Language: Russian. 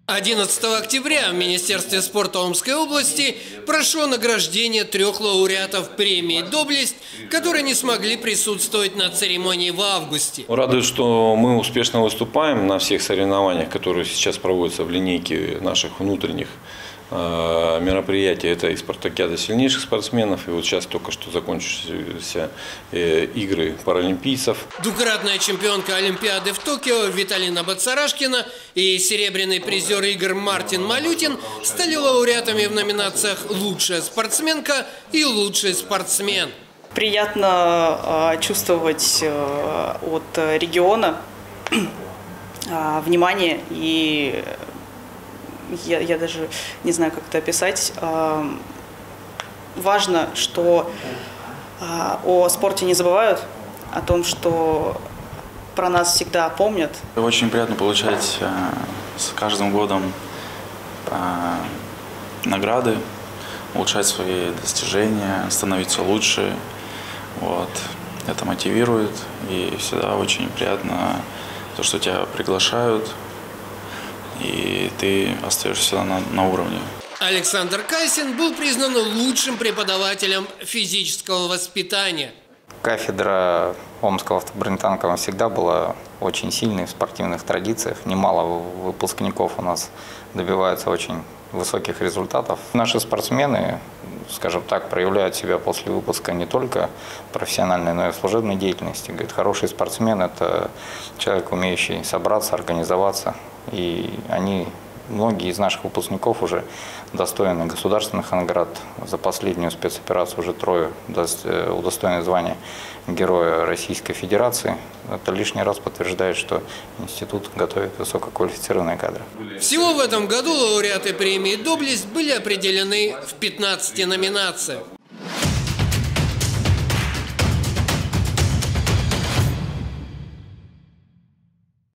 11 октября в Министерстве спорта Омской области прошло награждение 3 лауреатов премии «Доблесть», которые не смогли присутствовать на церемонии в августе. Радует, что мы успешно выступаем на всех соревнованиях, которые сейчас проводятся в линейке наших внутренних мероприятий. Это и спартакиада сильнейших спортсменов, и вот сейчас только что закончились игры паралимпийцев. Двукратная чемпионка Олимпиады в Токио Виталина Бацарашкина и серебряный призер игр Мартин Малютин стали лауреатами в номинациях «Лучшая спортсменка» и «Лучший спортсмен». Приятно чувствовать от региона внимание, и я даже не знаю, как это описать. Важно, что о спорте не забывают, о том, что про нас всегда помнят. Очень приятно получать с каждым годом награды, улучшать свои достижения, становиться лучше. Вот. Это мотивирует, и всегда очень приятно то, что тебя приглашают, и ты остаешься на уровне. Александр Кайсин был признан лучшим преподавателем физического воспитания. Кафедра Омского автобронетанкового всегда была очень сильной в спортивных традициях. Немало выпускников у нас добиваются очень высоких результатов. Наши спортсмены, скажем так, проявляют себя после выпуска не только профессиональной, но и в служебной деятельности. Говорит, хороший спортсмен – это человек, умеющий собраться, организоваться. И многие из наших выпускников уже достойны государственных наград. За последнюю спецоперацию уже 3 удостоены звания Героя Российской Федерации. Это лишний раз подтверждает, что институт готовит высококвалифицированные кадры. Всего в этом году лауреаты премии «Доблесть» были определены в 15 номинациях.